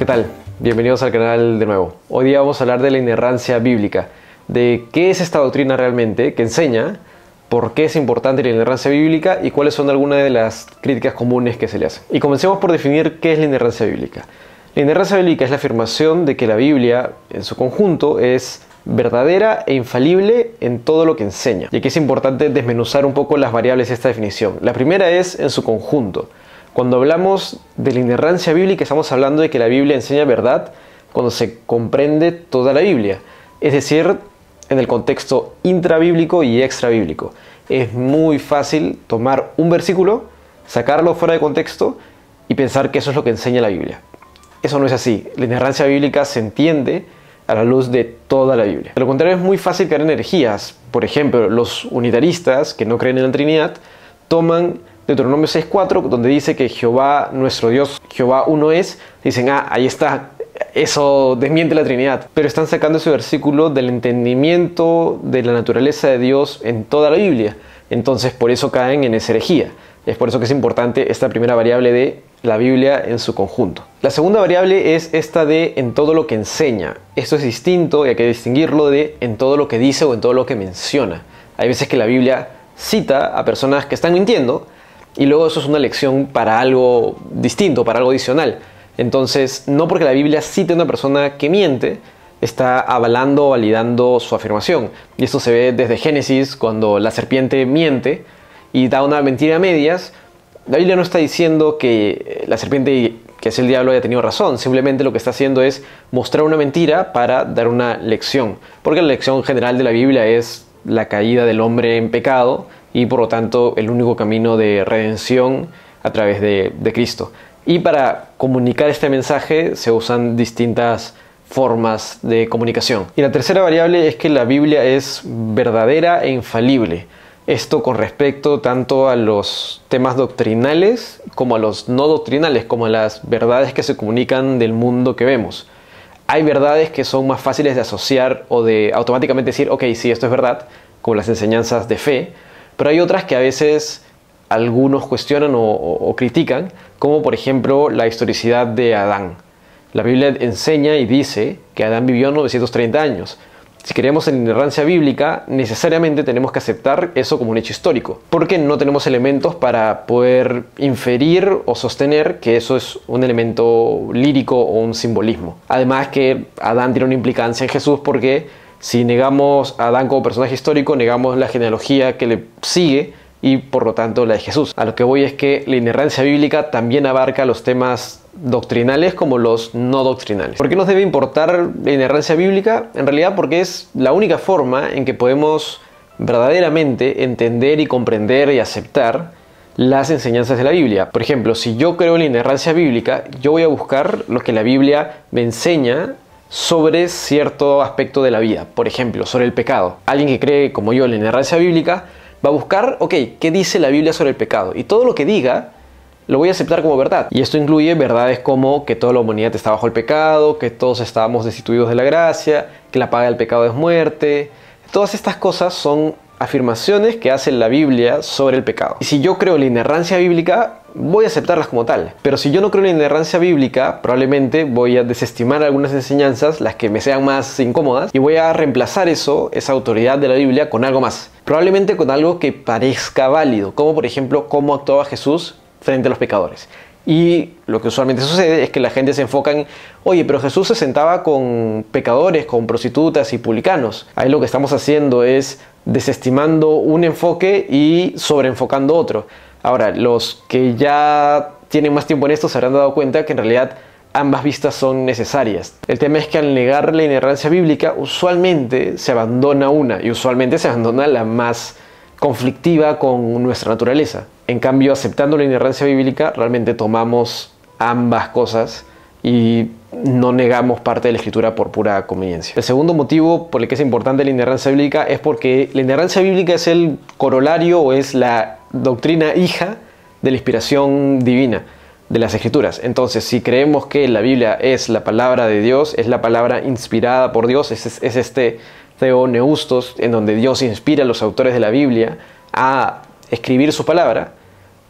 ¿Qué tal? Bienvenidos al canal de nuevo. Hoy día vamos a hablar de la inerrancia bíblica, de qué es esta doctrina realmente, que enseña, por qué es importante la inerrancia bíblica y cuáles son algunas de las críticas comunes que se le hacen. Y comencemos por definir qué es la inerrancia bíblica. La inerrancia bíblica es la afirmación de que la Biblia, en su conjunto, es verdadera e infalible en todo lo que enseña. Y aquí es importante desmenuzar un poco las variables de esta definición. La primera es en su conjunto. Cuando hablamos de la inerrancia bíblica, estamos hablando de que la Biblia enseña verdad cuando se comprende toda la Biblia, es decir, en el contexto intrabíblico y extrabíblico. Es muy fácil tomar un versículo, sacarlo fuera de contexto y pensar que eso es lo que enseña la Biblia. Eso no es así. La inerrancia bíblica se entiende a la luz de toda la Biblia. De lo contrario, es muy fácil caer en herejías. Por ejemplo, los unitaristas, que no creen en la Trinidad, toman Deuteronomio 6:4, donde dice que Jehová, nuestro Dios, Jehová uno es. Dicen, ahí está, eso desmiente la Trinidad. Pero están sacando ese versículo del entendimiento de la naturaleza de Dios en toda la Biblia. Entonces, por eso caen en esa herejía. Es por eso que es importante esta primera variable de la Biblia en su conjunto. La segunda variable es esta de en todo lo que enseña. Esto es distinto y hay que distinguirlo de en todo lo que dice o en todo lo que menciona. Hay veces que la Biblia cita a personas que están mintiendo y luego eso es una lección para algo distinto, para algo adicional. Entonces, no porque la Biblia cite a una persona que miente, está avalando o validando su afirmación. Y esto se ve desde Génesis, cuando la serpiente miente y da una mentira a medias. La Biblia no está diciendo que la serpiente, que es el diablo, haya tenido razón. Simplemente lo que está haciendo es mostrar una mentira para dar una lección. Porque la lección general de la Biblia es la caída del hombre en pecado y por lo tanto el único camino de redención a través de Cristo. Y para comunicar este mensaje se usan distintas formas de comunicación. Y la tercera variable es que la Biblia es verdadera e infalible. Esto con respecto tanto a los temas doctrinales como a los no doctrinales, como a las verdades que se comunican del mundo que vemos. Hay verdades que son más fáciles de asociar o de automáticamente decir, ok, sí, esto es verdad, como las enseñanzas de fe, pero hay otras que a veces algunos cuestionan o critican, como por ejemplo la historicidad de Adán. La Biblia enseña y dice que Adán vivió 930 años. Si creemos en la inerrancia bíblica, necesariamente tenemos que aceptar eso como un hecho histórico, porque no tenemos elementos para poder inferir o sostener que eso es un elemento lírico o un simbolismo. Además que Adán tiene una implicancia en Jesús, porque si negamos a Adán como personaje histórico, negamos la genealogía que le sigue y por lo tanto la de Jesús. A lo que voy es que la inerrancia bíblica también abarca los temas doctrinales como los no doctrinales. ¿Por qué nos debe importar la inerrancia bíblica? En realidad porque es la única forma en que podemos verdaderamente entender y comprender y aceptar las enseñanzas de la Biblia. Por ejemplo, si yo creo en la inerrancia bíblica, yo voy a buscar lo que la Biblia me enseña sobre cierto aspecto de la vida. Por ejemplo, sobre el pecado. Alguien que cree como yo en la inerrancia bíblica va a buscar, ok, ¿qué dice la Biblia sobre el pecado? Y todo lo que diga lo voy a aceptar como verdad. Y esto incluye verdades como que toda la humanidad está bajo el pecado, que todos estábamos destituidos de la gracia, que la paga del pecado es muerte. Todas estas cosas son afirmaciones que hace la Biblia sobre el pecado. Y si yo creo en la inerrancia bíblica, voy a aceptarlas como tal. Pero si yo no creo en la inerrancia bíblica, probablemente voy a desestimar algunas enseñanzas, las que me sean más incómodas, y voy a reemplazar esa autoridad de la Biblia con algo más. Probablemente con algo que parezca válido, como por ejemplo cómo actuaba Jesús frente a los pecadores. Y lo que usualmente sucede es que la gente se enfoca en, oye, pero Jesús se sentaba con pecadores, con prostitutas y publicanos. Ahí lo que estamos haciendo es desestimando un enfoque y sobreenfocando otro. Ahora, los que ya tienen más tiempo en esto se habrán dado cuenta que en realidad ambas vistas son necesarias. El tema es que al negar la inerrancia bíblica, usualmente se abandona una y usualmente se abandona la más conflictiva con nuestra naturaleza. En cambio, aceptando la inerrancia bíblica, realmente tomamos ambas cosas y no negamos parte de la escritura por pura conveniencia. El segundo motivo por el que es importante la inerrancia bíblica es porque la inerrancia bíblica es el corolario o es la doctrina hija de la inspiración divina de las escrituras. Entonces, si creemos que la Biblia es la palabra de Dios, es la palabra inspirada por Dios, es este Theoneustos, en donde Dios inspira a los autores de la Biblia a escribir su palabra,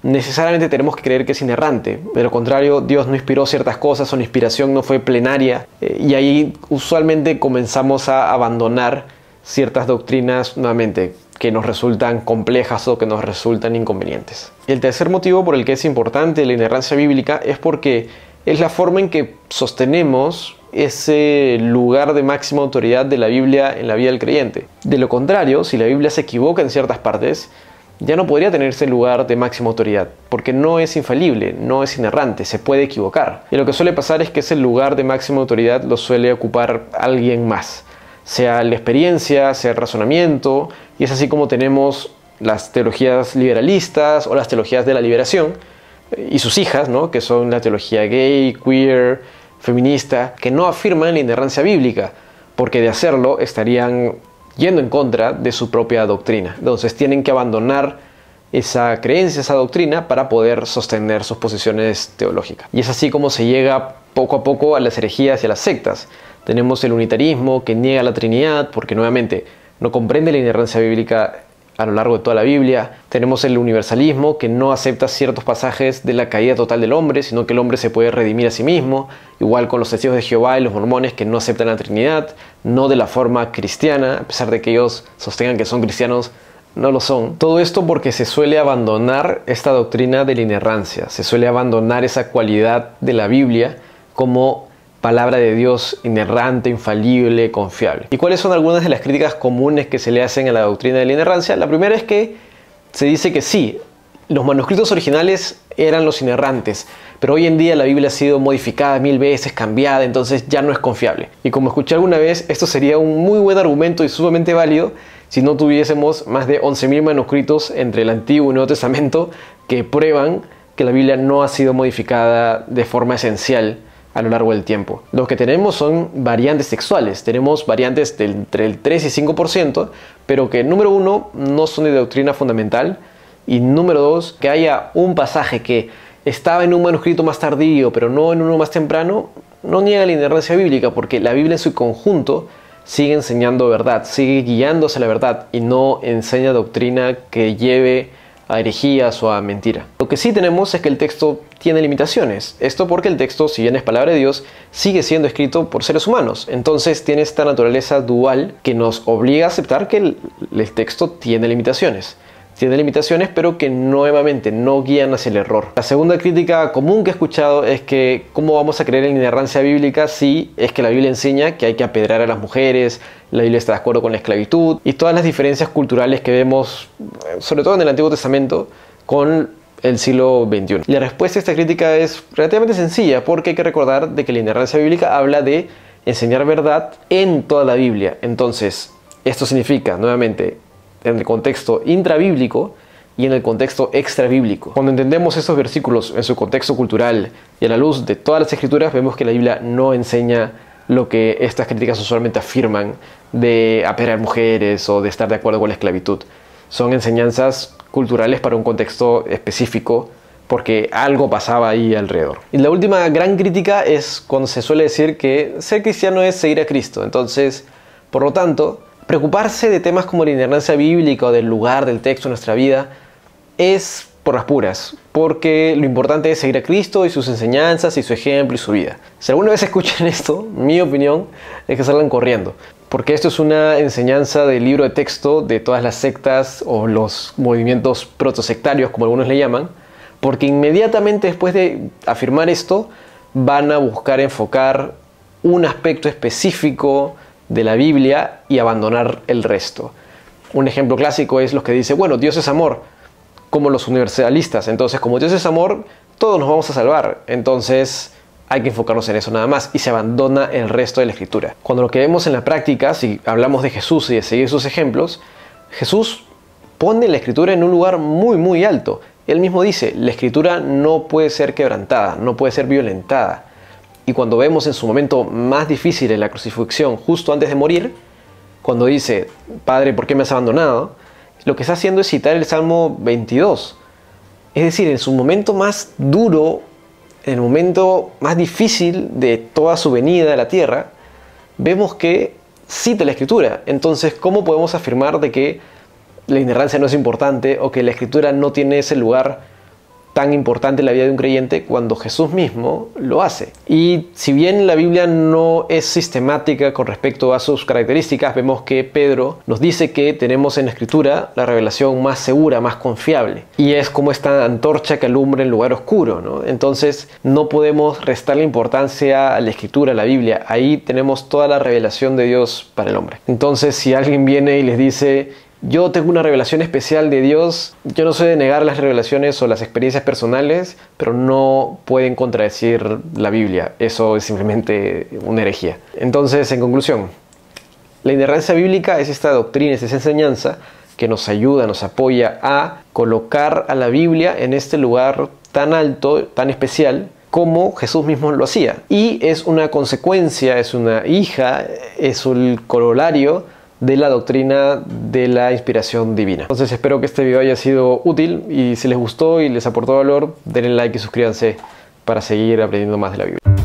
necesariamente tenemos que creer que es inerrante. De lo contrario, Dios no inspiró ciertas cosas o la inspiración no fue plenaria, y ahí usualmente comenzamos a abandonar ciertas doctrinas nuevamente que nos resultan complejas o que nos resultan inconvenientes. El tercer motivo por el que es importante la inerrancia bíblica es porque es la forma en que sostenemos ese lugar de máxima autoridad de la Biblia en la vida del creyente. De lo contrario, si la Biblia se equivoca en ciertas partes, ya no podría tener ese lugar de máxima autoridad, porque no es infalible, no es inerrante, se puede equivocar. Y lo que suele pasar es que ese lugar de máxima autoridad lo suele ocupar alguien más, sea la experiencia, sea el razonamiento, y es así como tenemos las teologías liberalistas o las teologías de la liberación y sus hijas, ¿no? Que son la teología gay, queer, feminista, que no afirman la inerrancia bíblica, porque de hacerlo estarían yendo en contra de su propia doctrina. Entonces tienen que abandonar esa creencia, esa doctrina, para poder sostener sus posiciones teológicas. Y es así como se llega poco a poco a las herejías y a las sectas. Tenemos el unitarismo, que niega la Trinidad porque nuevamente no comprende la inerrancia bíblica a lo largo de toda la Biblia. Tenemos el universalismo, que no acepta ciertos pasajes de la caída total del hombre, sino que el hombre se puede redimir a sí mismo. Igual con los testigos de Jehová y los mormones, que no aceptan la Trinidad, no de la forma cristiana, a pesar de que ellos sostengan que son cristianos, no lo son. Todo esto porque se suele abandonar esta doctrina de la inerrancia, se suele abandonar esa cualidad de la Biblia como palabra de Dios inerrante, infalible, confiable. ¿Y cuáles son algunas de las críticas comunes que se le hacen a la doctrina de la inerrancia? La primera es que se dice que sí, los manuscritos originales eran los inerrantes, pero hoy en día la Biblia ha sido modificada 1000 veces, cambiada, entonces ya no es confiable. Y como escuché alguna vez, esto sería un muy buen argumento y sumamente válido si no tuviésemos más de 11.000 manuscritos entre el Antiguo y Nuevo Testamento que prueban que la Biblia no ha sido modificada de forma esencial a lo largo del tiempo. Lo que tenemos son variantes textuales, tenemos variantes entre el 3 y 5%, pero que número uno, no son de doctrina fundamental, y número dos, que haya un pasaje que estaba en un manuscrito más tardío, pero no en uno más temprano, no niega la inerrancia bíblica, porque la Biblia en su conjunto sigue enseñando verdad, sigue guiándose a la verdad, y no enseña doctrina que lleve a herejías o a mentira. Lo que sí tenemos es que el texto tiene limitaciones. Esto porque el texto, si bien es palabra de Dios, sigue siendo escrito por seres humanos. Entonces tiene esta naturaleza dual que nos obliga a aceptar que el texto tiene limitaciones. Tiene limitaciones, pero que nuevamente no guían hacia el error. La segunda crítica común que he escuchado es que ¿cómo vamos a creer en la inerrancia bíblica si es que la Biblia enseña que hay que apedrear a las mujeres, la Biblia está de acuerdo con la esclavitud y todas las diferencias culturales que vemos, sobre todo en el Antiguo Testamento, con el siglo XXI? Y la respuesta a esta crítica es relativamente sencilla, porque hay que recordar de que la inerrancia bíblica habla de enseñar verdad en toda la Biblia. Entonces, esto significa, nuevamente, en el contexto intrabíblico y en el contexto extrabíblico. Cuando entendemos estos versículos en su contexto cultural y a la luz de todas las escrituras, vemos que la Biblia no enseña lo que estas críticas usualmente afirman de apedrear mujeres o de estar de acuerdo con la esclavitud. Son enseñanzas culturales para un contexto específico, porque algo pasaba ahí alrededor. Y la última gran crítica es cuando se suele decir que ser cristiano es seguir a Cristo. Entonces, por lo tanto, preocuparse de temas como la inerrancia bíblica o del lugar del texto en nuestra vida es por las puras, porque lo importante es seguir a Cristo y sus enseñanzas y su ejemplo y su vida. Si alguna vez escuchan esto, mi opinión es que salgan corriendo, porque esto es una enseñanza del libro de texto de todas las sectas o los movimientos protosectarios, como algunos le llaman, porque inmediatamente después de afirmar esto van a buscar enfocar un aspecto específico de la Biblia y abandonar el resto. Un ejemplo clásico es los que dicen, bueno, Dios es amor, como los universalistas. Entonces, como Dios es amor, todos nos vamos a salvar. Entonces, hay que enfocarnos en eso nada más y se abandona el resto de la escritura. Cuando lo que vemos en la práctica, si hablamos de Jesús y de seguir sus ejemplos, Jesús pone la escritura en un lugar muy, muy alto. Él mismo dice, la escritura no puede ser quebrantada, no puede ser violentada. Y cuando vemos en su momento más difícil en la crucifixión, justo antes de morir, cuando dice, Padre, ¿por qué me has abandonado?, lo que está haciendo es citar el Salmo 22. Es decir, en su momento más duro, en el momento más difícil de toda su venida a la tierra, vemos que cita la Escritura. Entonces, ¿cómo podemos afirmar de que la inerrancia no es importante o que la Escritura no tiene ese lugar tan importante en la vida de un creyente cuando Jesús mismo lo hace. Y si bien la Biblia no es sistemática con respecto a sus características, vemos que Pedro nos dice que tenemos en la Escritura la revelación más segura, más confiable. Y es como esta antorcha que alumbra en lugar oscuro, ¿no? Entonces no podemos restarle importancia a la Escritura, a la Biblia. Ahí tenemos toda la revelación de Dios para el hombre. Entonces si alguien viene y les dice: yo tengo una revelación especial de Dios, yo no soy de negar las revelaciones o las experiencias personales, pero no pueden contradecir la Biblia. Eso es simplemente una herejía. Entonces, en conclusión, la inerrancia bíblica es esta doctrina, es esa enseñanza que nos ayuda, nos apoya a colocar a la Biblia en este lugar tan alto, tan especial, como Jesús mismo lo hacía. Y es una consecuencia, es una hija, es un corolario de la doctrina de la inspiración divina. Entonces espero que este video haya sido útil, y si les gustó y les aportó valor, denle like y suscríbanse para seguir aprendiendo más de la Biblia.